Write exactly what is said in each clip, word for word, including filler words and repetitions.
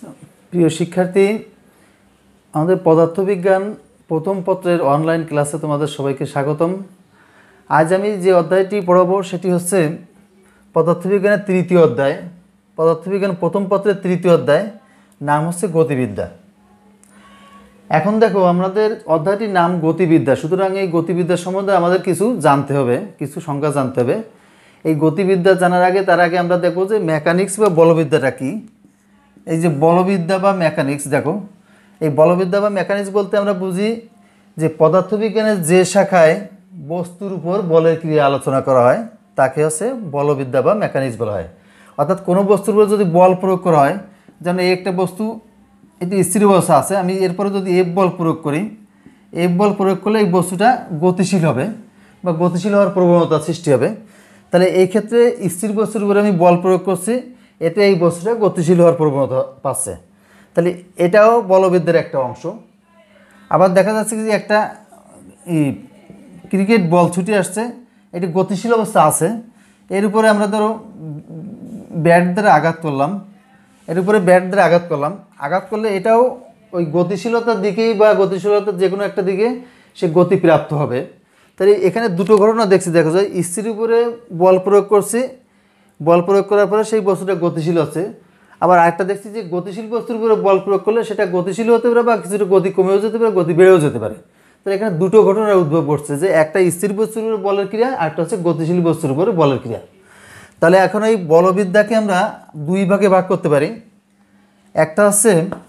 প্রিয় শিক্ষার্থী, আমাদের পদার্থবিজ্ঞান প্রথম পত্রের অনলাইন ক্লাসে তোমাদের সবাইকে স্বাগতম। আজ আমি যে অধ্যায়টি পড়াবো সেটি হচ্ছে পদার্থবিজ্ঞানের তৃতীয় অধ্যায়, পদার্থবিজ্ঞান প্রথম পত্রের তৃতীয় অধ্যায়, নাম হচ্ছে গতিবিদ্যা। এখন দেখো, আমাদের অধ্যায়টির নাম গতিবিদ্যা, সুতরাং এই গতিবিদ্যা সম্বন্ধে আমাদের কিছু জানতে হবে, কিছু সংজ্ঞা জানতে হবে। এই গতিবিদ্যা জানার আগে তার আগে আমরা দেখব যে মেকানিক্স বা বলবিদ্যাটা কী। এই যে বলবিদ্যা বা মেকানিক্স, দেখো এই বলবিদ্যা বা মেকানিক্স বলতে আমরা বুঝি যে পদার্থবিজ্ঞানের যে শাখায় বস্তুর উপর বলের ক্রিয়া আলোচনা করা হয় তাকে হচ্ছে বলবিদ্যা বা মেকানিক্স বলা হয়। অর্থাৎ কোনো বস্তুর উপর যদি বল প্রয়োগ করা হয়, যেন এই একটা বস্তু এটি স্থির অবস্থা আছে, আমি এরপরে যদি এফ বল প্রয়োগ করি, এফ বল প্রয়োগ করলে এই বস্তুটা গতিশীল হবে বা গতিশীল হওয়ার প্রবণতা সৃষ্টি হবে। তাহলে এই ক্ষেত্রে স্থির বস্তুর উপরে আমি বল প্রয়োগ করছি, এতে এই বস্তুটা গতিশীল হওয়ার প্রবণতা পাচ্ছে। তাহলে এটাও বলবিদ্যার একটা অংশ। আবার দেখা যাচ্ছে যে একটা ক্রিকেট বল ছুটে আসছে, এটি গতিশীল অবস্থা আছে, এর উপরে আমরা ধরো ব্যাট দ্বারা আঘাত করলাম, এর উপরে ব্যাট দ্বারা আঘাত করলাম, আঘাত করলে এটাও ওই গতিশীলতার দিকেই বা গতিশীলতার যে কোনো একটা দিকে সে গতি প্রাপ্ত হবে। তাহলে এখানে দুটো ঘটনা দেখছি, দেখা যায় স্থির উপরে বল প্রয়োগ করছি, বল প্রয়োগ করার পরে সেই বস্তুটা গতিশীল হচ্ছে। আবার আরেকটা দেখছি যে গতিশীল বস্তুর উপরে বল প্রয়োগ করলে সেটা গতিশীল হতে পারে বা কিছুটা গতি কমেও যেতে পারে, গতি বেড়েও যেতে পারে। তাহলে এখানে দুটো ঘটনার উদ্ভব ঘটছে, যে একটা স্থির বস্তুর উপরে বলের ক্রিয়া, আরেকটা হচ্ছে গতিশীল বস্তুর উপরে বলের ক্রিয়া। তাহলে এখন এই বলবিদ্যাকে আমরা দুই ভাগে ভাগ করতে পারি। একটা হচ্ছে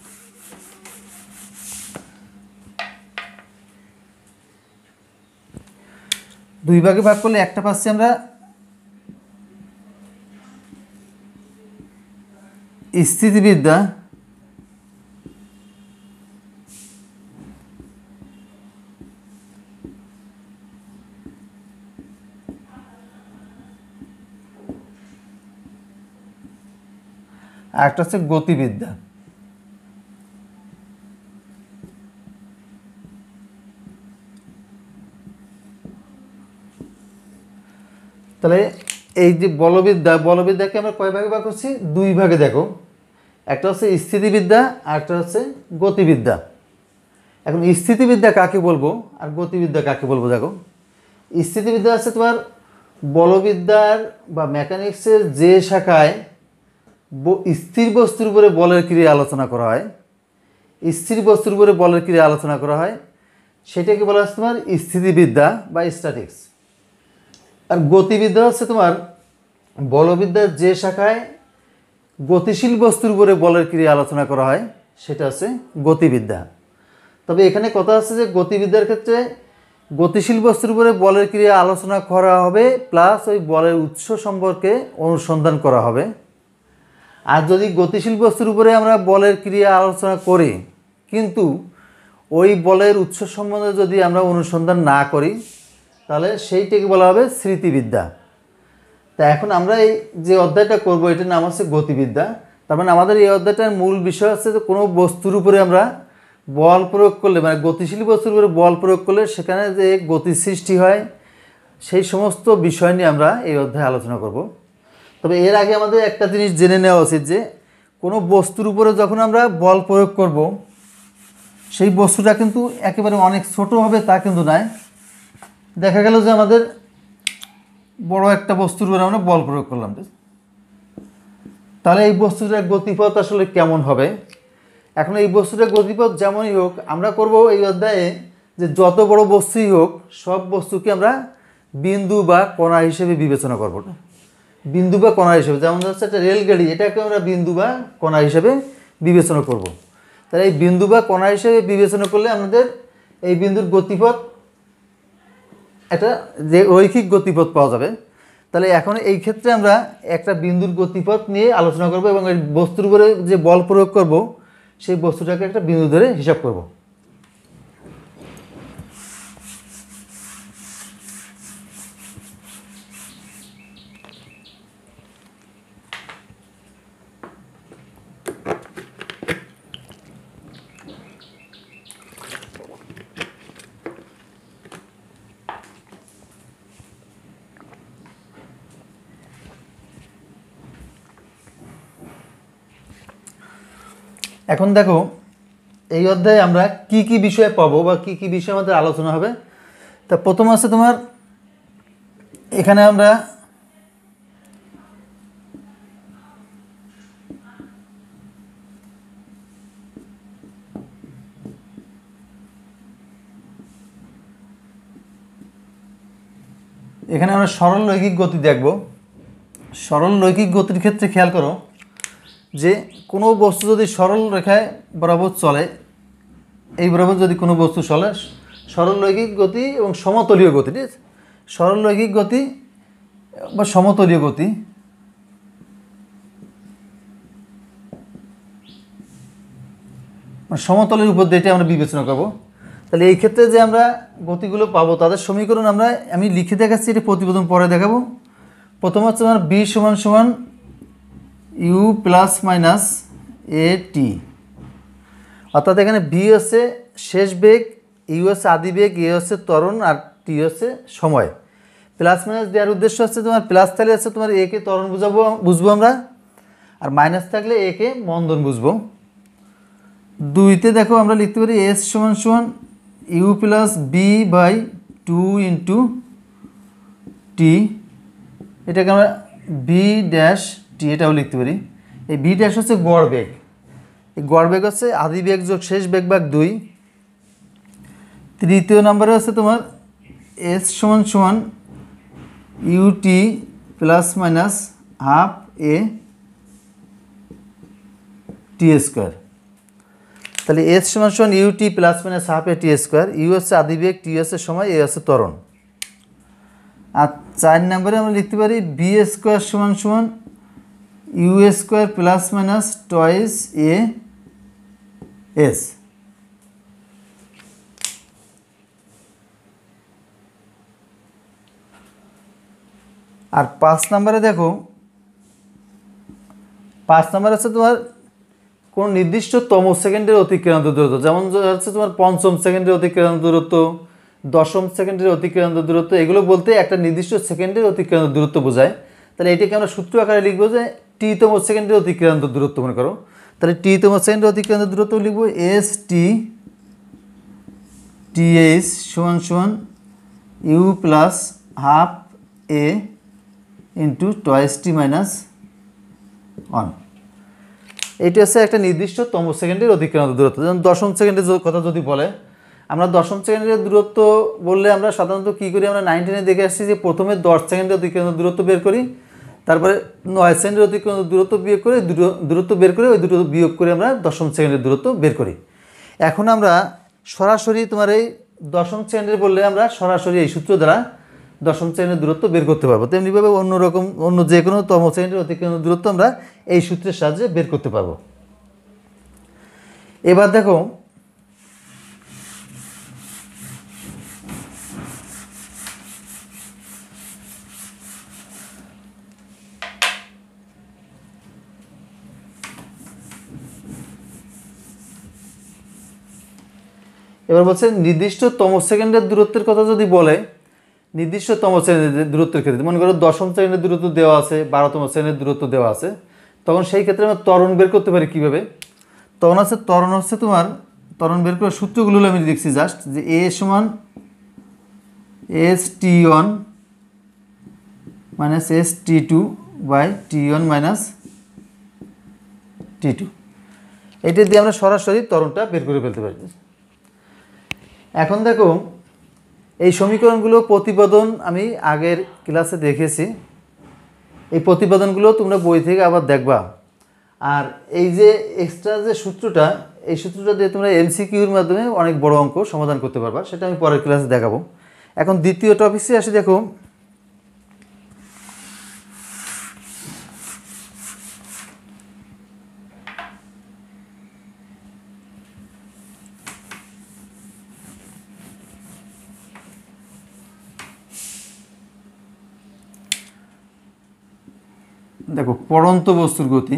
দুই ভাগে ভাগ করলে একটা পাচ্ছি আমরা স্থিতিবিদ্যা, আর একটা হচ্ছে গতিবিদ্যা। তাহলে এই যে বলবিদ্যা, বলবিদ্যাকে আমরা কয় ভাগে ভাগ করছি? দুই ভাগে। দেখো, একটা হচ্ছে স্থিতিবিদ্যা আর একটা হচ্ছে গতিবিদ্যা। এখন স্থিতিবিদ্যা কাকে বলবো আর গতিবিদ্যা কাকে বলবো? দেখো, স্থিতিবিদ্যা হচ্ছে তোমার বলবিদ্যার বা মেকানিক্সের যে শাখায় স্থির বস্তুর উপরে বলের ক্রিয়া আলোচনা করা হয়, স্থির বস্তুর উপরে বলের ক্রিয়া আলোচনা করা হয়, সেটাকে বলা হচ্ছে তোমার স্থিতিবিদ্যা বা স্ট্যাটিক্স। আর গতিবিদ্যা হচ্ছে তোমার বলবিদ্যার যে শাখায় গতিশীল বস্তুর উপরে বলের ক্রিয়া আলোচনা করা হয়, সেটা হচ্ছে গতিবিদ্যা। তবে এখানে কথা হচ্ছে যে গতিবিদ্যার ক্ষেত্রে গতিশীল বস্তুর উপরে বলের ক্রিয়া আলোচনা করা হবে, প্লাস ওই বলের উৎস সম্পর্কে অনুসন্ধান করা হবে। আর যদি গতিশীল বস্তুর উপরে আমরা বলের ক্রিয়া আলোচনা করি কিন্তু ওই বলের উৎস সম্বন্ধে যদি আমরা অনুসন্ধান না করি, তাহলে সেইটাকে বলা হবে স্মৃতিবিদ্যা। তা এখন আমরা এই যে অধ্যায়টা করব, এটার নাম হচ্ছে গতিবিদ্যা। তার মানে আমাদের এই অধ্যায়টার মূল বিষয় হচ্ছে যে কোনো বস্তুর উপরে আমরা বল প্রয়োগ করলে, মানে গতিশীল বস্তুর উপরে বল প্রয়োগ করলে সেখানে যে গতি সৃষ্টি হয়, সেই সমস্ত বিষয় নিয়ে আমরা এই অধ্যায়ে আলোচনা করব। তবে এর আগে আমাদের একটা জিনিস জেনে নেওয়া উচিত যে কোনো বস্তুর উপরে যখন আমরা বল প্রয়োগ করব, সেই বস্তুটা কিন্তু একেবারে অনেক ছোট হবে তা কিন্তু নয়। দেখা গেল যে আমাদের বড় একটা বস্তুর উপরে আমরা বল প্রয়োগ করলাম, তাহলে এই বস্তুটার গতিপথ আসলে কেমন হবে? এখন এই বস্তুটার গতিপথ যেমনই হোক, আমরা করব এই অধ্যায়ে যে যত বড় বস্তুই হোক সব বস্তুকে আমরা বিন্দু বা কণা হিসেবে বিবেচনা করব। না, বিন্দু বা কণা হিসেবে, যেমন হচ্ছে একটা রেলগাড়ি, এটাকে আমরা বিন্দু বা কণা হিসেবে বিবেচনা করব। তাহলে এই বিন্দু বা কণা হিসেবে বিবেচনা করলে আমাদের এই বিন্দুর গতিপথ একটা যে রৈখিক গতিপথ পাওয়া যাবে। তাহলে এখন এই ক্ষেত্রে আমরা একটা বিন্দুর গতিপথ নিয়ে আলোচনা করব এবং এই বস্তুর উপরে যে বল প্রয়োগ করব সেই বস্তুটাকে একটা বিন্দু ধরে হিসাব করব। এখন দেখো এই অধ্যায়ে আমরা কি কি বিষয় পাবো বা কি কি বিষয় আমাদের আলোচনা হবে। তা প্রথম আছে তোমার এখানে আমরা এখানে আমরা সরল রৈখিক গতি দেখব। সরল রৈখিক গতির ক্ষেত্রে খেয়াল করো যে কোনো বস্তু যদি সরল রেখায় বরাবর চলে, এই বরাবর যদি কোনো বস্তু চলে, সরল রৈখিক গতি এবং সমতলীয় গতি, ঠিক আছে, সরল রৈখিক গতি বা সমতলীয় গতি, সমতলের উপর দিয়ে আমরা বিবেচনা করব। তাহলে এই ক্ষেত্রে যে আমরা গতিগুলো পাবো তাদের সমীকরণ আমরা আমি লিখে দেখাচ্ছি, এটা প্রতিবেদন পরে দেখাবো। প্রথম হচ্ছে আমার বি সমান সমান u plus minus a t, অর্থাৎ এখানে বি হচ্ছে শেষ বেগ, ইউ হচ্ছে আদি বেগ, এ হচ্ছে ত্বরণ, আর টি হচ্ছে সময়। প্লাস মাইনাস দেওয়ার উদ্দেশ্য হচ্ছে তোমার প্লাস থাকলে হচ্ছে তোমার এ কে ত্বরণ বুঝাবো বুঝবো আমরা, আর মাইনাস থাকলে এ কে মন্দন বুঝবো। দুইতে দেখো আমরা লিখতে পারি এস সমান সমান u plus v by two into t, এটাকে আমরা বি ড্যাশ টি এটাও লিখতে পারি। এই বি ড্যাশ হচ্ছে গড় বেগ, এই গড় বেগ হচ্ছে আদি বেগ যোগ শেষ বেগ ভাগ দুই। তৃতীয় নম্বরে হচ্ছে তোমার এস সমান সমান u t plus minus half a t square. তাহলে এস সমান সমান u t plus minus half a t square, u হচ্ছে আদি বেগ, টি হচ্ছে সময়, এ হচ্ছে ত্বরণ। আর চার নম্বরে আমরা লিখতে পারি বি স্কোয়ার সমান সমান u square plus minus twice a s. আর পাঁচ নম্বরে দেখো, পাঁচ নম্বর আছে তোমার কোন নির্দিষ্ট তম সেকেন্ডের অতিক্রান্ত দূরত্ব, যেমন হচ্ছে তোমার পঞ্চম সেকেন্ডের অতিক্রান্ত দূরত্ব, দশম সেকেন্ডের অতিক্রান্ত দূরত্ব, এগুলো বলতে একটা নির্দিষ্ট সেকেন্ডের অতিক্রান্ত দূরত্ব বোঝায়। তাহলে এটাকে আমরা সূত্র আকারে লিখবো যে টি তম সেকেন্ডের অতিক্রান্ত দূরত্ব মনে করো। তাহলে টি তম সেকেন্ডের অতিক্রান্ত দূরত্ব লিখবো এস টি টি এইচ সমান সমান u plus half a into twice t minus one. এইটা হচ্ছে একটা নির্দিষ্ট তম সেকেন্ডের অতিক্রান্ত দূরত্ব। যেমন দশম সেকেন্ডের কথা যদি বলে, আমরা দশম সেকেন্ডের দূরত্ব বললে আমরা সাধারণত কী করি, আমরা নাইনটিনে দেখে আসছি যে প্রথমে দশ সেকেন্ডের অতিক্রান্ত দূরত্ব বের করি, তারপরে নয় সেকেন্ডের অতিক্রান্ত দূরত্ব বিয়োগ করে দূরত্ব বের করে ওই দুটো বিয়োগ করে আমরা দশম সেকেন্ডের দূরত্ব বের করি। এখন আমরা সরাসরি তোমার এই দশম সেকেন্ডের বললে আমরা সরাসরি এই সূত্র দ্বারা দশম সেকেন্ডের দূরত্ব বের করতে পারবো। তেমনিভাবে অন্যরকম অন্য যে কোনো তম সেকেন্ডের অতিক্রান্ত দূরত্ব আমরা এই সূত্রের সাহায্যে বের করতে পারবো। এবার দেখো এবার বলছে নির্দিষ্ট তম সেকেন্ডের দূরত্বের কথা যদি বলে, নির্দিষ্ট তম সেকেন্ডের দূরত্বের ক্ষেত্রে মনে করো দশম সেকেন্ডের দূরত্ব দেওয়া আছে, বারোতম সেকেন্ডের দূরত্ব দেওয়া আছে, তখন সেই ক্ষেত্রে আমরা ত্বরণ বের করতে পারি কীভাবে। তখন আছে ত্বরণ হচ্ছে তোমার ত্বরণ বের করার সূত্রগুলো আমি দেখছি জাস্ট যে এ সমান s t one minus s t two by t one minus t two, এটা দিয়ে আমরা সরাসরি ত্বরণটা বের করে ফেলতে পারি। এখন দেখো এই সমীকরণগুলো প্রতিপাদন আমি আগের ক্লাসে দেখেছি, এই প্রতিপাদনগুলো তোমরা বই থেকে আবার দেখবা। আর এই যে এক্সট্রা যে সূত্রটা, এই সূত্রটা দিয়ে তোমরা এমসিকিউর মাধ্যমে অনেক বড় অঙ্ক সমাধান করতে পারবা, সেটা আমি পরের ক্লাসে দেখাবো। এখন দ্বিতীয় টপিকে আসি। দেখো দেখো পড়ন্ত বস্তুর গতি।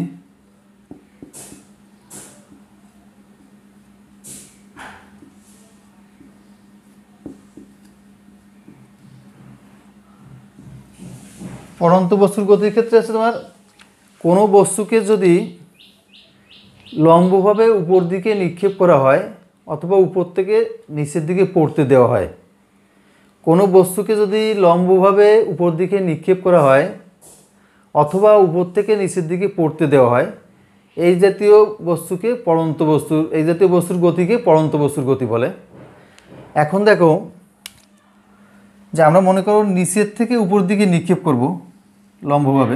পড়ন্ত বস্তুর গতির ক্ষেত্রে আছে তোমার কোনো বস্তুকে যদি লম্বভাবে উপর দিকে নিক্ষেপ করা হয় অথবা উপর থেকে নিচের দিকে পড়তে দেওয়া হয়। কোনো বস্তুকে যদি লম্বভাবে উপর দিকে নিক্ষেপ করা হয় অথবা উপর থেকে নিচের দিকে পড়তে দেওয়া হয়, এই জাতীয় বস্তুকে পড়ন্ত বস্তু এই জাতীয় বস্তুর গতিকে পড়ন্ত বস্তুর গতি বলে। এখন দেখো যে আমরা মনে করো নিচের থেকে উপর দিকে নিক্ষেপ করব লম্বভাবে,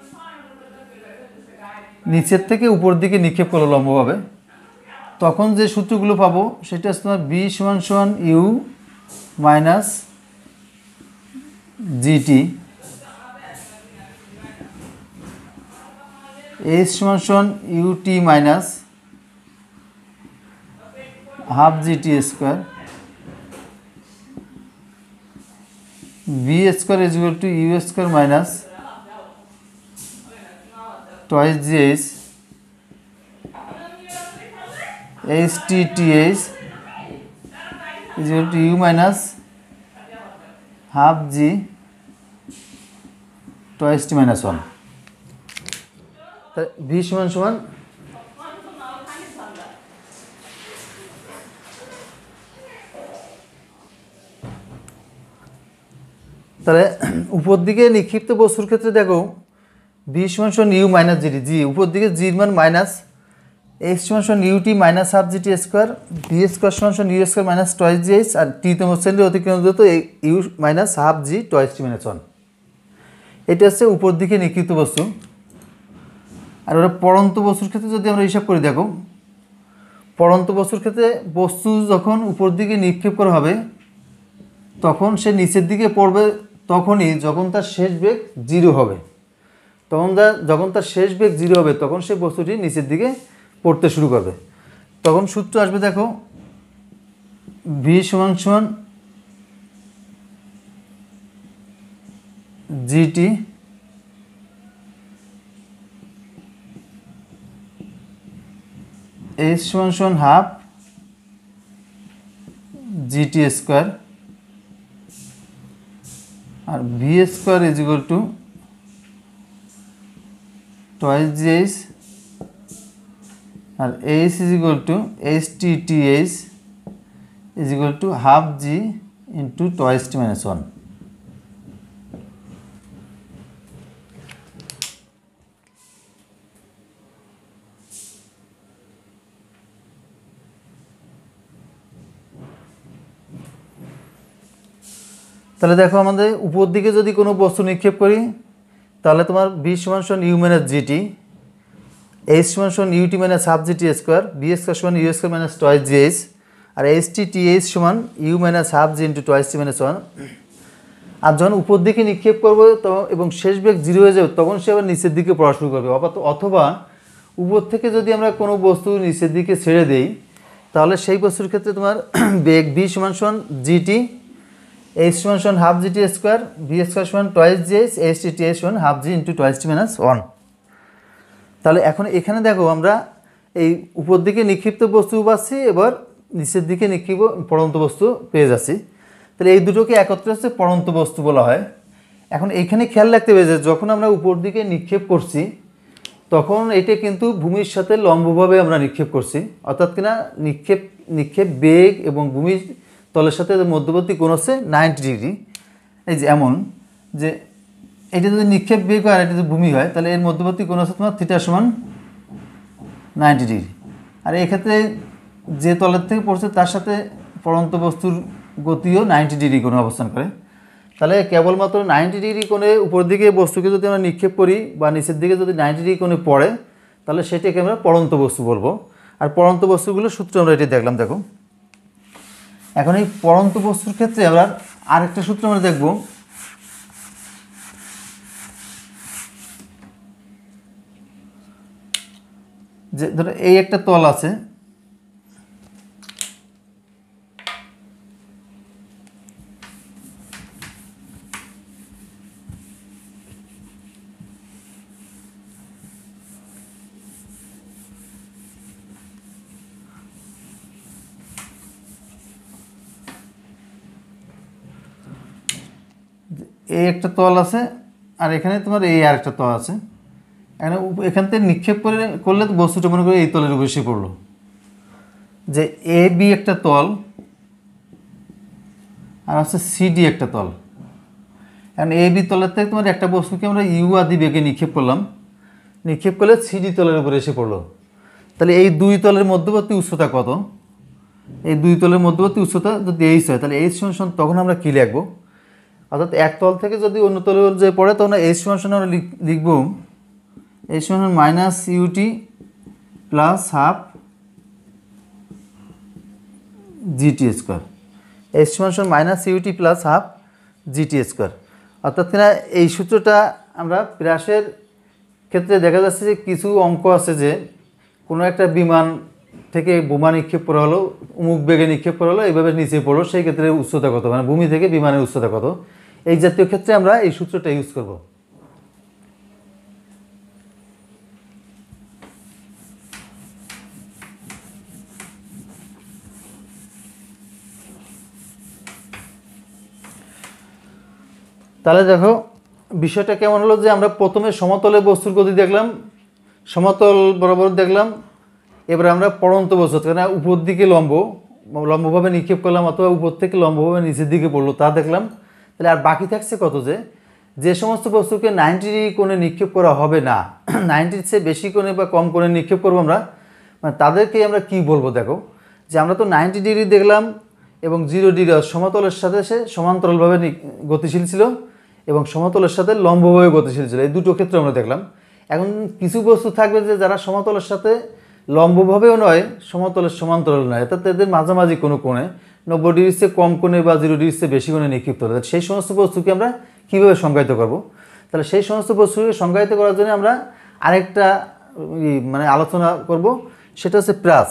নিচের থেকে উপর দিকে নিক্ষেপ করলো লম্বভাবে, তখন যে সূত্রগুলো পাবো সেটা হচ্ছে তোমার বি সমান সমান ইউ মাইনাস জিটি, এইচ সমান সমান u t minus half g t square, v square is equal to u square minus twice g h, h t t h is equal to u minus half g twice t minus one. V সমান সমান তাহলে উপর দিকে নিক্ষিপ্ত বস্তুর ক্ষেত্রে দেখো V সমান সমান ইউ মাইনাস জিটি, জি উপর দিকে জির মান মাইনাস, এইচ সমান সমান u t minus half g t square, v square সমান সমান u square minus twice g h, আর টি তম শ্রেণীর অতিক্রম যত u minus half g twice t minus one. এটা হচ্ছে উপর দিকে নিক্ষিপ্ত বস্তু। আর ওরা পড়ন্ত বস্তুর ক্ষেত্রে যদি আমরা হিসাব করি, দেখো পড়ন্ত বস্তুর ক্ষেত্রে বস্তু যখন উপর দিকে নিক্ষেপ করা হবে তখন সে নিচের দিকে পড়বে তখনই যখন তার শেষ বেগ জিরো হবে। তখন তার যখন তার শেষ বেগ জিরো হবে তখন সেই বস্তুটি নিচের দিকে পড়তে শুরু করবে। তখন সূত্র আসবে দেখো ভি সমান সমান জিটি এইচ সমান সমান হাফ জিটি স্কোয়ার, আর v square is equal to twice g h, আর h is equal to h t t h is equal to half g into twice t minus one. তাহলে দেখো আমাদের উপর দিকে যদি কোনো বস্তু নিক্ষেপ করি তাহলে তোমার বি সমান সমান ইউ মাইনাস জিটি, এইচ সমান সমান u t minus half g t square, v square সমান u square minus twice g h, আর এইচ টি টি এইচ সমান u minus half g into twice t minus one. আর যখন উপর দিকে নিক্ষেপ করবো তো এবং শেষ বেগ জিরো হয়ে যাবে তখন সে আবার নিচের দিকে পড়া শুরু করবে। অথবা উপর থেকে যদি আমরা কোনো বস্তু নিচের দিকে ছেড়ে দিই তাহলে সেই বস্তুর ক্ষেত্রে তোমার বেগ বি সমান সমান জিটি, এইচ সমান সমান half g t square, v square সমান twice g h, h t t h সমান half g into twice t minus one. তাহলে এখন এখানে দেখো আমরা এই উপর দিকে নিক্ষিপ্ত বস্তু পাচ্ছি, এবার নিচের দিকে নিক্ষিপ্ত পড়ন্ত বস্তু পেয়ে যাচ্ছি। তাহলে এই দুটোকে একত্রে হচ্ছে পড়ন্ত বস্তু বলা হয়। এখন এইখানে খেয়াল রাখতে হবে যে যখন আমরা উপর দিকে নিক্ষেপ করছি তখন এটা কিন্তু ভূমির সাথে লম্বভাবে আমরা নিক্ষেপ করছি, অর্থাৎ কিনা নিক্ষেপ নিক্ষেপ বেগ এবং ভূমির তলের সাথে মধ্যবর্তী কোণ হচ্ছে নাইনটি ডিগ্রি। এই যে এমন যে এটা যদি নিক্ষেপ বেগ হয় আর এটা যদি ভূমি হয় তাহলে এর মধ্যবর্তী কোণ হচ্ছে তোমার থিটা সমান নাইনটি ডিগ্রি। আর এক্ষেত্রে যে তলের থেকে পড়ছে তার সাথে পড়ন্ত বস্তুর গতিও নাইনটি ডিগ্রি কোণে অবস্থান করে। তাহলে কেবলমাত্র নাইনটি ডিগ্রি কোণে উপর দিকে বস্তুকে যদি আমরা নিক্ষেপ করি বা নিচের দিকে যদি নাইনটি ডিগ্রি কোণে পড়ে তাহলে সেটাকে আমরা পড়ন্ত বস্তু বলবো। আর পড়ন্ত বস্তুগুলোর সূত্র আমরা এটি দেখলাম। দেখো এখন এই পড়ন্ত বস্তুর ক্ষেত্রে আমরা আরেকটা সূত্র আমরা দেখব, যে ধরো এই একটা তল আছে, এই একটা তল আছে আর এখানে তোমার এই আরেকটা তল আছে। এখানে এখান থেকে নিক্ষেপ করে করলে তো বস্তুটা মনে করে এই তলের উপর এসে পড়লো, যে এ বি একটা তল আর হচ্ছে সিডি একটা তল। এখন এ বি তলের থেকে তোমার একটা বস্তুকে আমরা ইউ আদি বেগে নিক্ষেপ করলাম, নিক্ষেপ করলে সিডি তলের উপরে এসে পড়লো। তাহলে এই দুই তলের মধ্যবর্তী উচ্চতা কত? এই দুই তলের মধ্যবর্তী উচ্চতা যদি এইচ হয় তাহলে এইচ সমান তখন আমরা কী লিখবো? অর্থাৎ এক তল থেকে যদি অন্য তলের যে পড়ে তখন এইচ সমান আমরা লিখব এইচ সমান minus u t plus half g t square. H সমান minus u t plus half g t square. অর্থাৎ কিনা এই সূত্রটা আমরা প্রাসের ক্ষেত্রে দেখা যাচ্ছে যে কিছু অঙ্ক আছে যে কোনো একটা বিমান থেকে বোমা নিক্ষেপ করা হলো, উমুক বেগে নিক্ষেপ করা হলো, এইভাবে নিচে পড়লো, সেই ক্ষেত্রে উচ্চতা কত, মানে ভূমি থেকে বিমানের উচ্চতা কত, এই জাতীয় ক্ষেত্রে আমরা এই সূত্রটা ইউজ করব। তাহলে দেখো বিষয়টা কেমন হলো, যে আমরা প্রথমে সমতলে বস্তুর গতি দেখলাম, সমতল বরাবর দেখলাম, এবার আমরা পড়ন্ত বস্তু কেন উপর দিকে লম্ব লম্বভাবে নিক্ষেপ করলাম অথবা উপর থেকে লম্বভাবে নিচের দিকে পড়লো তা দেখলাম। তাহলে আর বাকি থাকছে কত, যে যে সমস্ত বস্তুকে নাইনটি ডিগ্রি কোণে নিক্ষেপ করা হবে না, নাইনটির চেয়ে বেশি কোণে বা কম কোণে নিক্ষেপ করবো আমরা, মানে তাদেরকে আমরা কি বলবো? দেখো যে আমরা তো নাইনটি ডিগ্রি দেখলাম এবং জিরো ডিগ্রি সমতলের সাথে সে সমান্তরালভাবে গতিশীল ছিল এবং সমতলের সাথে লম্বভাবে গতিশীল ছিল, এই দুটো ক্ষেত্রে আমরা দেখলাম। এখন কিছু বস্তু থাকবে যে যারা সমতলের সাথে লম্বভাবেও নয়, সমতলের সমান্তরাল নয়, অর্থাৎ এদের মাঝামাঝি কোনো কোণে নব্বই ডিগ্রির চেয়ে কম কোণে বা জিরো ডিগ্রির চেয়ে বেশি কোণে নিক্ষিপ্ত হবে। সেই সমস্ত বস্তুকে আমরা কীভাবে সংজ্ঞায়িত করব? তাহলে সেই সমস্ত বস্তুকে সংজ্ঞায়িত করার জন্য আমরা আরেকটা মানে আলোচনা করব, সেটা হচ্ছে প্রাস।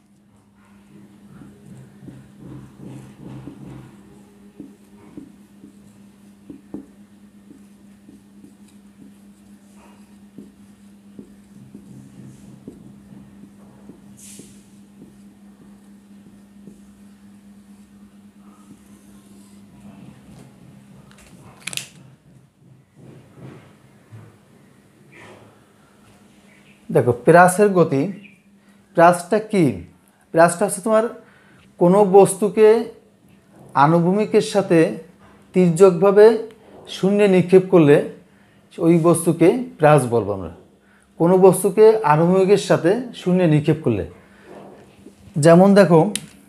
দেখো প্রাসের গতি, প্রাসটা কি? প্রাসটা হচ্ছে তোমার কোনো বস্তুকে আনুভূমিকের সাথে তির্যকভাবে শূন্যে নিক্ষেপ করলে ওই বস্তুকে প্রাস বলবো আমরা। কোনো বস্তুকে আনুভূমিকের সাথে শূন্যে নিক্ষেপ করলে, যেমন দেখো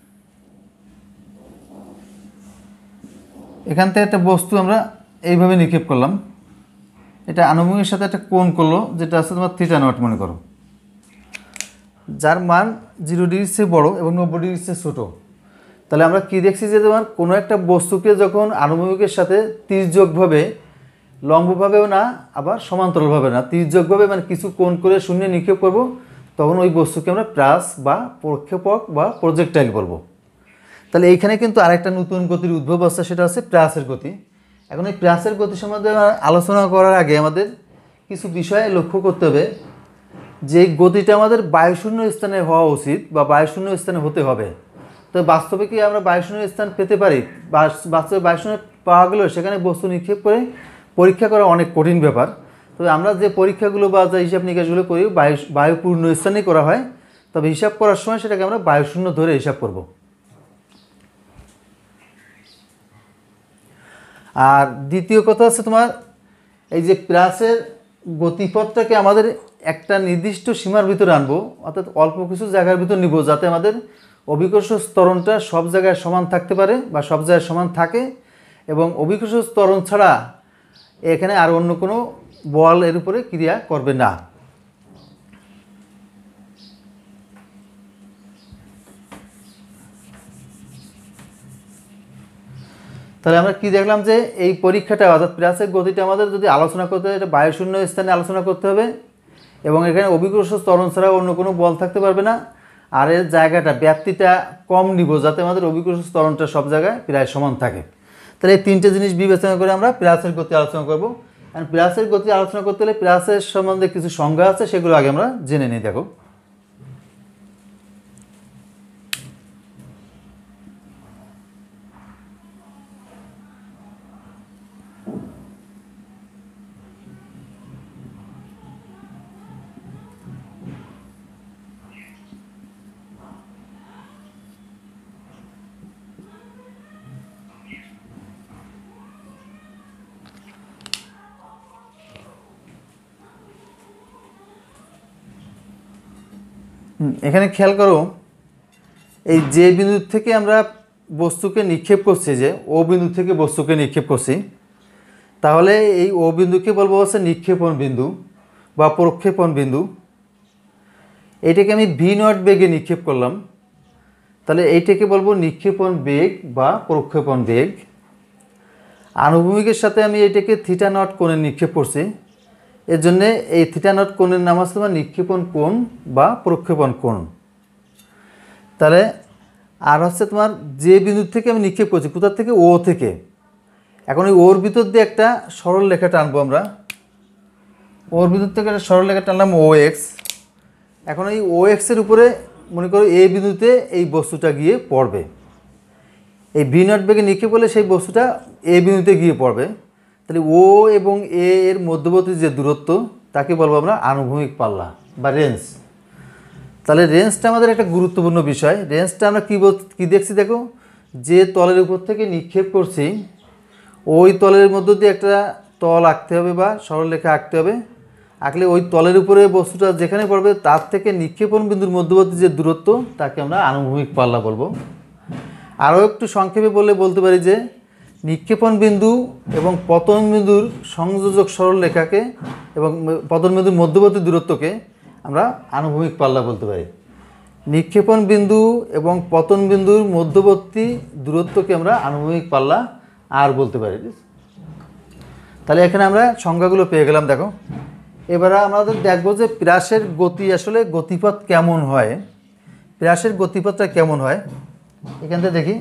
এখান থেকে একটা বস্তু আমরা এইভাবে নিক্ষেপ করলাম, এটা আনুভূমিকের সাথে একটা কোণ করলো যেটা আছে তোমার থিটা নট মনে করো, যার মান জিরো ডিগ্রির চেয়ে বড়ো এবং নব্বই ডিগ্রির চেয়ে ছোটো। তাহলে আমরা কি দেখছি যে তোমার কোনো একটা বস্তুকে যখন আনুভূমিকের সাথে তির্যকভাবে, লম্বভাবেও না আবার সমান্তরালভাবে না, তির্যকভাবে মানে কিছু কোণ করে শূন্যে নিক্ষেপ করব, তখন ওই বস্তুকে আমরা প্রাস বা প্রক্ষেপক বা প্রজেক্টাইল বলবো। তাহলে এইখানে কিন্তু আরেকটা নতুন গতির উদ্ভব আছে, সেটা হচ্ছে প্রাসের গতি। এখন এই প্রাসের গতি সম্বন্ধে আলোচনা করার আগে আমাদের কিছু বিষয় লক্ষ্য করতে হবে, যে গতিটা আমাদের বায়ুশূন্য স্থানে হওয়া উচিত বা বায়ুশূন্য স্থানে হতে হবে। তো বাস্তবে কি আমরা বায়ুশূন্য স্থান পেতে পারি? বাস্তবে বায়ুশূন্য পাওয়া গেলেও সেখানে বস্তু নিক্ষেপ করে পরীক্ষা করা অনেক কঠিন ব্যাপার। তবে আমরা যে পরীক্ষাগুলো বা যে হিসাব নিকাশগুলো করি বায়ু বায়ুপূর্ণ স্থানেই করা হয়, তবে হিসাব করার সময় সেটাকে আমরা বায়ুশূন্য ধরে হিসাব করব। আর দ্বিতীয় কথা হচ্ছে তোমার এই যে প্রাসের গতিপথটাকে আমাদের একটা নির্দিষ্ট সীমার ভিতরে আনবো, অর্থাৎ অল্প কিছু জায়গার ভিতর নিব, যাতে আমাদের অভিকর্ষ ত্বরণটা সব জায়গায় সমান থাকতে পারে বা সব জায়গায় সমান থাকে, এবং অভিকর্ষ ত্বরণ ছাড়া এখানে আর অন্য কোনো বল এর উপরে ক্রিয়া করবে না। তাহলে আমরা কি দেখলাম, যে এই পরীক্ষাটা অর্থাৎ প্রাসের গতিটা আমাদের যদি আলোচনা করতে হয়, এটা বায়ুশূন্য স্থানে আলোচনা করতে হবে, এবং এখানে অভিকর্ষ ত্বরণ ছাড়া অন্য কোনো বল থাকতে পারবে না, আর এর জায়গাটা ব্যাপ্তিটা কম নিব, যাতে আমাদের অভিকর্ষ ত্বরণটা সব জায়গায় প্রায় সমান থাকে। তাহলে এই তিনটে জিনিস বিবেচনা করে আমরা প্রাসের গতি আলোচনা করব। আর প্রাসের গতি আলোচনা করতে হলে প্রাসের সম্বন্ধে কিছু সংজ্ঞা আছে, সেগুলো আগে আমরা জেনে নিই। দেখো এখানে খেয়াল করো, এই যে বিন্দু থেকে আমরা বস্তুকে নিক্ষেপ করছি, যে ও বিন্দু থেকে বস্তুকে নিক্ষেপ করছি, তাহলে এই ও বিন্দুকে বলবো হচ্ছে নিক্ষেপণ বিন্দু বা প্রক্ষেপণ বিন্দু। এইটাকে আমি ভি নট বেগে নিক্ষেপ করলাম, তাহলে এইটাকে বলবো নিক্ষেপণ বেগ বা প্রক্ষেপণ বেগ। আনুভূমিকের সাথে আমি এটাকে থিটা নট কোণে নিক্ষেপ করছি, এর জন্যে এই থিটা নট কোণের নাম আছে তোমার নিক্ষেপণ কোণ বা প্রক্ষেপণ কোণ। তাহলে আর হচ্ছে তোমার যে বিন্দু থেকে আমি নিক্ষেপ করছি, কোথা থেকে, ও থেকে। এখন ওই ওর ভিতর দিয়ে একটা সরল রেখা টানবো আমরা, ওর ভিতর থেকে একটা সরল রেখা টানলাম ও এক্স। এখন এই ও এক্সের উপরে মনে করো এই বিন্দুতে এই বস্তুটা গিয়ে পড়বে। এই ভি নট বেগে নিক্ষেপ করলে সেই বস্তুটা এ বিন্দুতে গিয়ে পড়বে। তাহলে ও এবং এ এর মধ্যবর্তী যে দূরত্ব তাকে বলবো আমরা আনুভূমিক পাল্লা বা রেঞ্জ। তাহলে রেঞ্জটা আমাদের একটা গুরুত্বপূর্ণ বিষয়। রেঞ্জটা আমরা কী কী দেখছি দেখো, যে তলের উপর থেকে নিক্ষেপ করছি ওই তলের মধ্য দিয়ে একটা তল আঁকতে হবে বা সরলরেখা আঁকতে হবে। আঁকলে ওই তলের উপরে বস্তুটা যেখানে পড়বে তার থেকে নিক্ষেপণ বিন্দুর মধ্যবর্তী যে দূরত্ব তাকে আমরা আনুভূমিক পাল্লা বলবো। আরও একটু সংক্ষেপে বললে বলতে পারি যে নিক্ষেপণ বিন্দু এবং পতন বিন্দুর সংযোজক সরলরেখাকে এবং পতন বিন্দুর মধ্যবর্তী দূরত্বকে আমরা আনুভূমিক পাল্লা বলতে পারি। নিক্ষেপণ বিন্দু এবং পতন বিন্দুর মধ্যবর্তী দূরত্বকে আমরা আনুভূমিক পাল্লা আর বলতে পারি। তাহলে এখানে আমরা সংজ্ঞাগুলো পেয়ে গেলাম। দেখো, এবারে আমাদের দেখবো যে প্রাসের গতি আসলে গতিপথ কেমন হয়, প্রাসের গতিপথটা কেমন হয় এখান থেকে দেখি।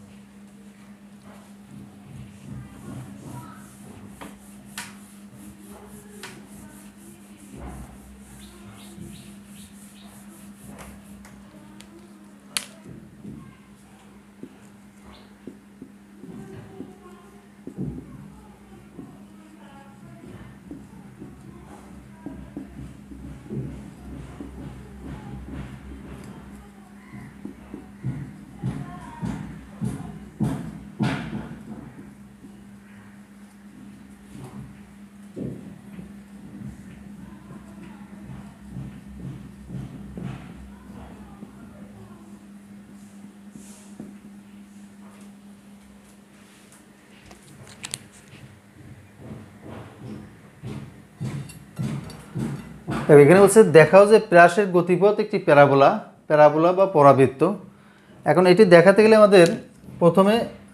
এখানে বলছে দেখাও যে প্রাসের গতিপথ একটি প্যারাবোলা, প্যারাবোলা বা পরাবৃত্ত। এখন এটি দেখাতে গেলে আমাদের প্রথমে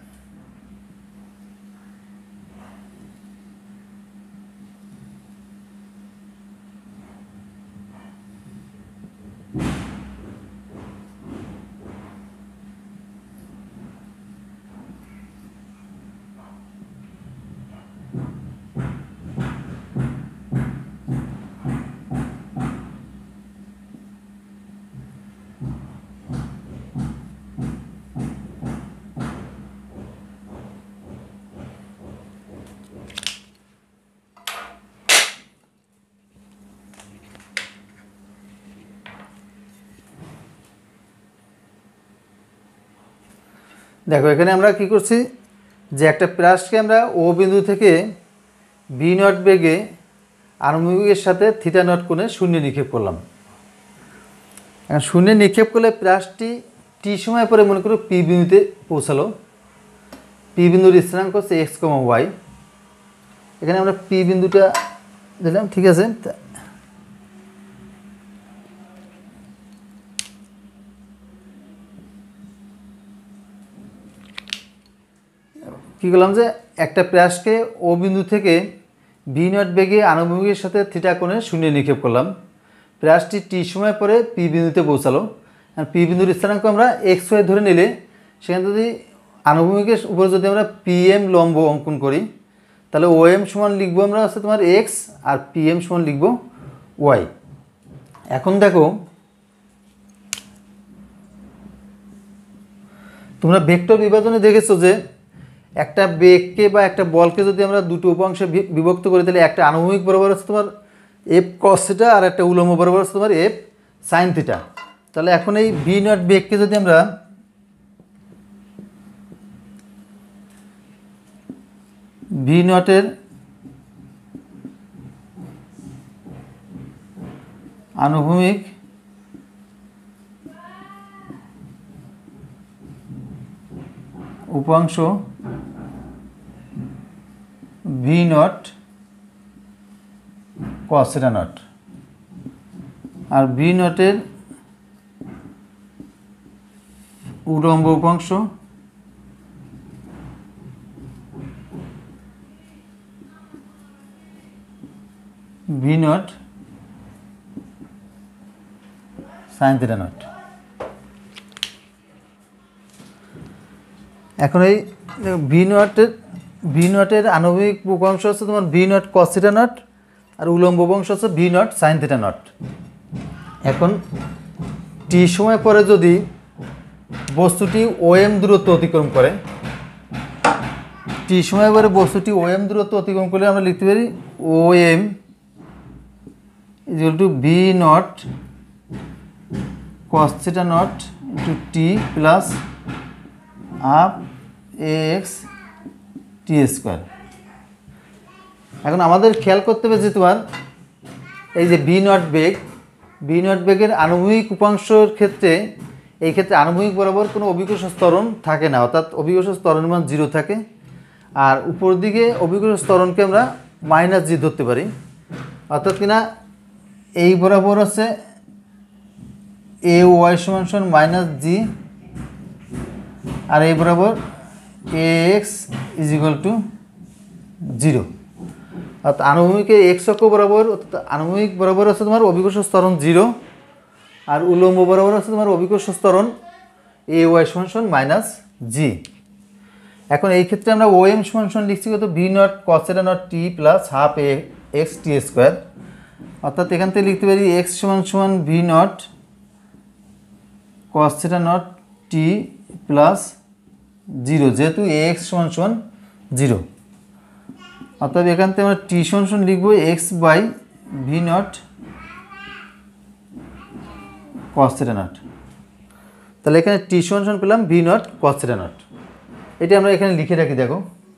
দেখো এখানে আমরা কি করছি, যে একটা প্রাসকে আমরা ও বিন্দু থেকে বি নট বেগে আনুভূমিকের সাথে থিটা নট কোণে শূন্য নিক্ষেপ করলাম। এখন শূন্য নিক্ষেপ করলে প্রাসটি টি সময় পরে মনে করো পি বিন্দুতে পৌঁছালো। পি বিন্দুর স্থানাঙ্ক হচ্ছে এক্স কমা ওয়াই। এখানে আমরা পি বিন্দুটা দিলাম, ঠিক আছে। কী করলাম যে একটা প্রাসকে ও বিন্দু থেকে বি নট বেগে আনুভূমিকের সাথে থিটা কোণে শূন্য নিক্ষেপ করলাম। প্রাসটি টি সময় পরে পি বিন্দুতে পৌঁছালো। আর পি বিন্দুর স্থানাঙ্ক আমরা এক্স ওয়াই ধরে নিলে সেখানে যদি আনুভূমিকের উপরে যদি আমরা পি এম লম্ব অঙ্কন করি তাহলে ও এম সমান লিখবো আমরা হচ্ছে তোমার এক্স আর পি এম সমান লিখবো ওয়াই। এখন দেখো তোমরা ভেক্টর বিভাজনে দেখেছো যে একটা বেগকে বা একটা বলকে যদি আমরা দুটো উপাংশে বিভক্ত করি তাহলে একটা আনুভূমিক বরাবর হচ্ছে তোমার এফ কস থিটা আর একটা উলম্ব বরাবর হচ্ছে তোমার এফ সাইন থিটা। তাহলে এখন এই ভি নট বেগকে যদি আমরা ভি নটের আনুভূমিক উপাংশ v nought cos theta nought আর ভি নটের উলম্ব উপাংশ v nought sine theta nought. এখন এই ভি নটের ভি নটের আণবিক উপাংশ হচ্ছে তোমার v nought cos theta nought আর উলম্ব উপাংশ হচ্ছে v nought sine theta nought. এখন টি সময় পরে যদি বস্তুটি ও এম দূরত্ব অতিক্রম করে, টি সময় পরে বস্তুটি ও এম দূরত্ব অতিক্রম করলে আমরা লিখতে পারি O M equal to v nought cos theta nought into t plus half a x t square. এখন আমাদের খেয়াল করতে হবে যে তোমার এই যে ভি নট বেগ, ভি নট বেগের আণবিক উপাংশের ক্ষেত্রে এই ক্ষেত্রে আণবিক বরাবর কোনো অভিকর্ষ ত্বরণ থাকে না, অর্থাৎ অভিকর্ষ ত্বরণের মান জিরো থাকে। আর উপর দিকে অভিকর্ষ ত্বরণকে আমরা মাইনাস জি ধরতে পারি, অর্থাৎ কিনা এই বরাবর হচ্ছে এ ওয়াই সমান সমান মাইনাস জি আর এই বরাবর a x is equal to zero. অর্থাৎ আনুভূমিকে এক্স অক্ষ বরাবর অর্থাৎ আনুভূমিক বরাবর হচ্ছে তোমার অভিকর্ষ ত্বরণ জিরো আর উলম্ব বরাবর হচ্ছে তোমার অভিকর্ষ ত্বরণ এ ওয়াই সমান সমান মাইনাস জি। এখন এই ক্ষেত্রে আমরা ও এম সমান সমান লিখছি কত v nought cos theta nought t plus half a x t square, অর্থাৎ এখান থেকে লিখতে পারি এক্স সমান সমান v nought cos theta nought t plus zero, যেহেতু এ এক্স সমান সমান জিরো। অর্থাৎ এখান থেকে আমরা টি সমান সমান লিখবো x by v nought cos theta nought. তাহলে এখানে টি সমান সমান পেলাম v nought cos theta nought. এটা আমরা এখানে লিখে রাখি, দেখো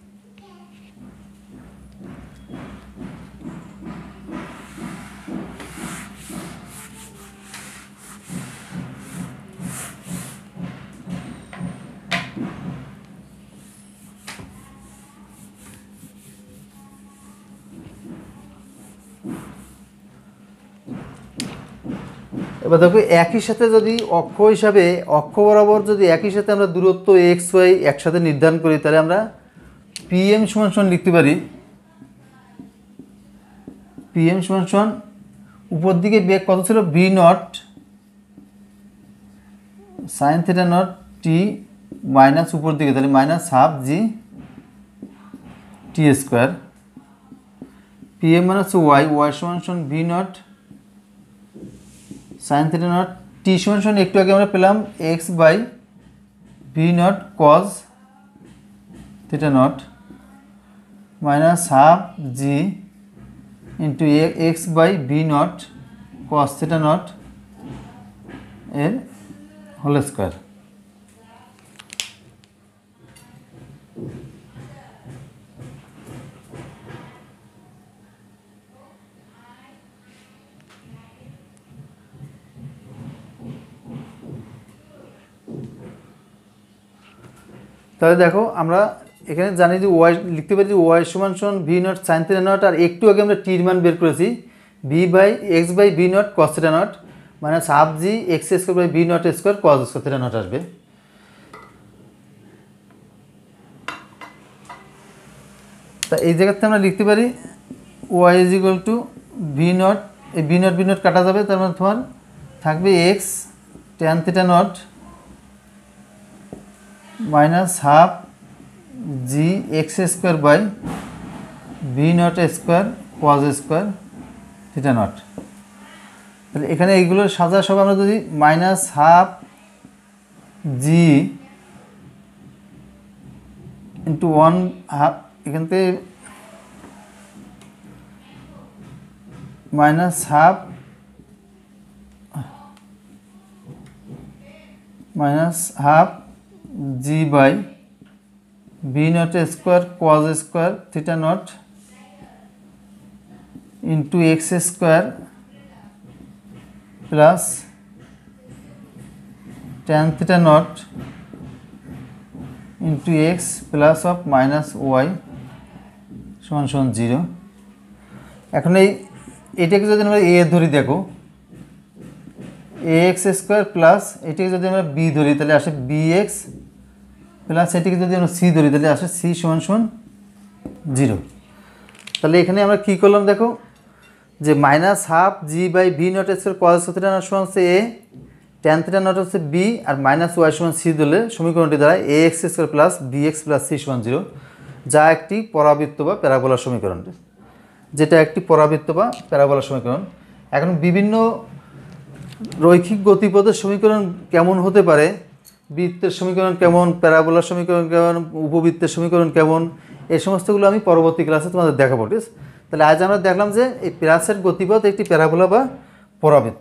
এবার দেখো একই সাথে যদি অক্ষ হিসাবে অক্ষ বরাবর যদি একই সাথে আমরা দূরত্ব এক্স ওয়াই একসাথে নির্ধারণ করি তাহলে আমরা পি এম সমান সমান লিখতে পারি পি এম সমান সমান উপর দিকে বেগ কত ছিল v nought sine theta nought t minus উপর দিকে তাহলে minus half g t square. P M মানে হচ্ছে ওয়াই ওয়াই সমান সমান v nought sine theta nought t সমান সমান একটু আগে আমরা পেলাম x by v nought cos theta nought minus half g into x by v nought cos theta nought এর হোল স্কোয়ার। তাহলে দেখো আমরা এখানে জানি যে ওয়াই লিখতে পারি যে ওয়াই সমান সমান v nought sine theta nought আর একটু আগে আমরা টির মান বের করেছি v by x by v nought cos theta nought মানে half g x square by v nought square cos square theta nought আসবে। তা এই জায়গাতে আমরা লিখতে পারি y is equal to v nought এই ভি নট ভি নট কাটা যাবে, তার মানে তোমার থাকবে x tan theta nought minus half g x square by v nought square cos square theta nought. তাহলে এখানে এইগুলোর সাজা সব আমরা যদি minus half g into one half এখান থেকে minus half minus half g by v nought square cos square theta nought into x square plus tan theta nought into x plus of minus y সমান সমান zero. এখন এই এটাকে যদি আমরা এ ধরি, দেখো এ এক্স স্কোয়ার প্লাস এটাকে যদি আমরা বি ধরি তাহলে আসে বি এক্স প্লাস এটিকে যদি আমরা সি ধরি তাহলে আসে সি সমান সমান জিরো। তাহলে এখানে আমরা কী করলাম, দেখো যে minus half g by v nought square cos theta nought সমান হচ্ছে এ, ট্যান থিটা নট হচ্ছে বি, আর মাইনাস ওয়াই সমান সি দিলে সমীকরণটি দ্বারা a x square plus b x plus c সমান জিরো, যা একটি পরাবৃত্ত বা প্যারাবোলার সমীকরণ, যেটা একটি পরাবৃত্ত বা প্যারাবোলার সমীকরণ। এখন বিভিন্ন রৈখিক গতিপথের সমীকরণ কেমন হতে পারে, বৃত্তের সমীকরণ কেমন, প্যারাবোলার সমীকরণ কেমন, উপবৃত্তের সমীকরণ কেমন, এই সমস্তগুলো আমি পরবর্তী ক্লাসে তোমাদের দেখাবো। ঠিক আছে, তাহলে আজ আমরা দেখলাম যে এই প্লাসের গতিপথ একটি প্যারাবোলা বা পরাবৃত্ত।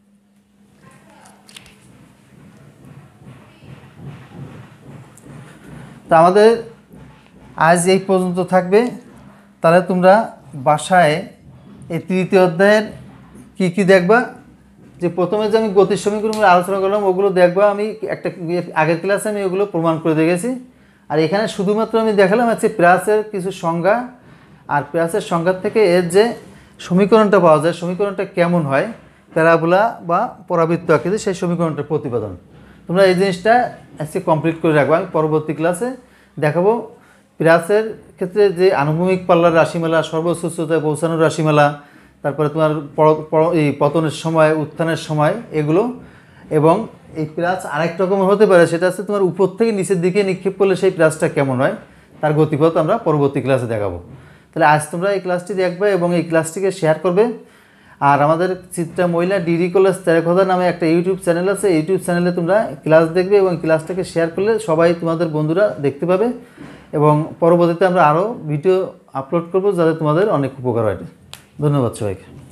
তা আমাদের আজ এই পর্যন্ত থাকবে। তাহলে তোমরা বাসায় এই তৃতীয় অধ্যায়ের কী কী দেখবা, যে প্রথমে যে আমি গতির সমীকরণগুলো আলোচনা করলাম ওগুলো দেখবা। আমি একটা আগের ক্লাসে আমি ওগুলো প্রমাণ করে দেখেছি। আর এখানে শুধুমাত্র আমি দেখালাম হচ্ছে প্লাসের কিছু সংজ্ঞা, আর প্লাসের সংজ্ঞা থেকে এর যে সমীকরণটা পাওয়া যায়, সমীকরণটা কেমন হয় প্যারাবোলা বা পরাবৃত্ত আকৃতি, সেই সমীকরণটার প্রতিপাদন। তোমরা এই জিনিসটা আজকে কমপ্লিট করে রাখবো। আমি পরবর্তী ক্লাসে দেখাবো প্লাসের ক্ষেত্রে যে আনুভূমিক পাল্লার রাশিমালা, সর্বোচ্চ উচ্চতায় পৌঁছানোর রাশিমালা, তারপরে তোমার এই পতনের সময়, উত্থানের সময়, এগুলো। এবং এই প্লাস আরেক রকমের হতে পারে, সেটা হচ্ছে তোমার উপর থেকে নিচের দিকে নিক্ষেপ করলে সেই প্লাসটা কেমন হয়, তার গতিপথ আমরা পরবর্তী ক্লাসে দেখাবো। তাহলে আজ তোমরা এই ক্লাসটি দেখবে এবং এই ক্লাসটিকে শেয়ার করবে। আর আমাদের চিত্রা মহিলা ডিগ্রি কলেজ তেরেখোদা নামে একটা ইউটিউব চ্যানেল আছে, ইউটিউব চ্যানেলে তোমরা ক্লাস দেখবে এবং ক্লাসটাকে শেয়ার করলে সবাই তোমাদের বন্ধুরা দেখতে পাবে। এবং পরবর্তীতে আমরা আরও ভিডিও আপলোড করব যাতে তোমাদের অনেক উপকার হয়। ধন্যবাদ সবাইকে।